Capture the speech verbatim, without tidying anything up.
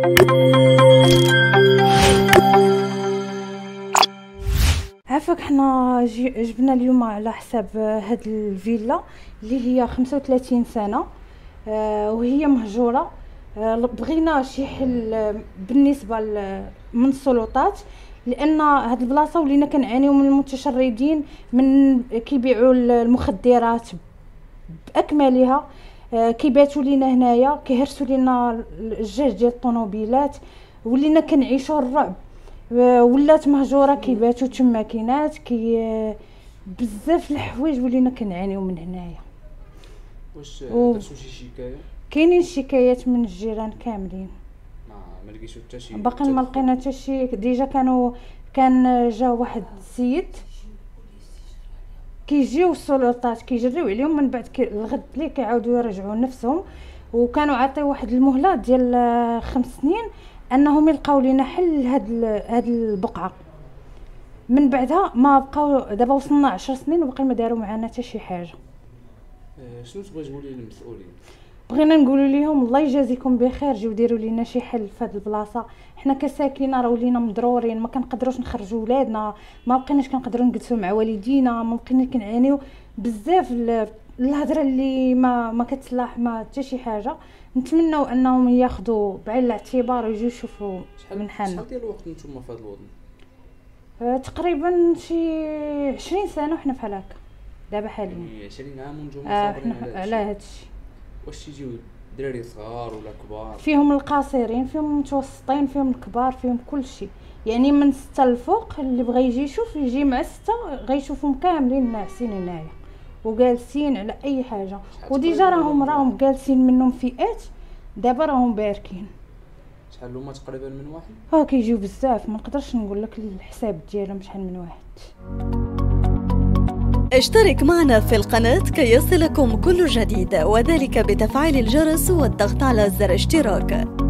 عافاك، حنا جبنا اليوم على حساب هاد الفيلا اللي هي خمسة وثلاثين سنه وهي مهجوره. بغينا شي حل بالنسبه من السلطات، لان هاد البلاصه ولينا كنعانيو من المتشردين من كيبيعوا المخدرات باكملها، كيباتوا لينا هنايا، كيهرسوا لينا الجاج ديال الطوموبيلات، ولينا كنعيشوا الرعب. ولات مهجوره، كيباتوا تما كينات كي بزاف الحوايج ولينا كنعانيو من هنايا. واش درتو شي شكايه؟ كاينين شكايات من الجيران كاملين. ما ما لقيتو حتى شي؟ باقي ما لقينا حتى شي. ديجا كانوا كان جا واحد السيد كيجيو السلطات كيجريو عليهم، من بعد كي الغد لي كيعاودوا يرجعوا نفسهم، وكانوا عطيو واحد المهله ديال خمس سنين انهم يلقاو لينا حل لهاد هاد البقعه. من بعدها ما بقاو، دابا وصلنا عشر سنين وباقي ما داروا معنا حتى شي حاجه. أه شنو تبغي تقولي للمسؤولين؟ بغينا نقولوا لهم الله يجازيكم بخير، جيو ديروا لينا شي حل في هاد البلاصه. حنا كساكنه راه ولينا مضرورين، ما كنقدروش نخرجوا ولادنا، ما بقيناش كنقدروا نجلسوا مع والدينا، ما بقينا كنعانيو بزاف. الهضره اللي ما ما كتلاح ما حتى شي حاجه. نتمنوا انهم ياخذوا بعين الاعتبار ويجيو يشوفوا من حالنا. شحال ديال الوقت نتوما في هذا الوطن؟ أه تقريبا شي عشرين سنه وحنا بحال هكا دابا حاليا. يعني عشرين عام ونتوما آه صابرين على هذا الشيء. واش تيجيو دراري صغار ولا كبار؟ فيهم القاصرين، فيهم المتوسطين، فيهم الكبار، فيهم كل شيء. يعني من ستة الفوق اللي بغى يجي يشوف يجي مع ستة، غيشوفهم كاملين ناعسين هنايا وجالسين على اي حاجه. وديجا راهم راهم جالسين منهم فئات، دابا راهم باركين. شحال هما تقريبا من واحد؟ ها كيجيو بزاف، ما نقدرش نقول لك الحساب ديالهم شحال من واحد. اشترك معنا في القناة كي يصلكم كل جديد، وذلك بتفعيل الجرس والضغط على زر اشتراك.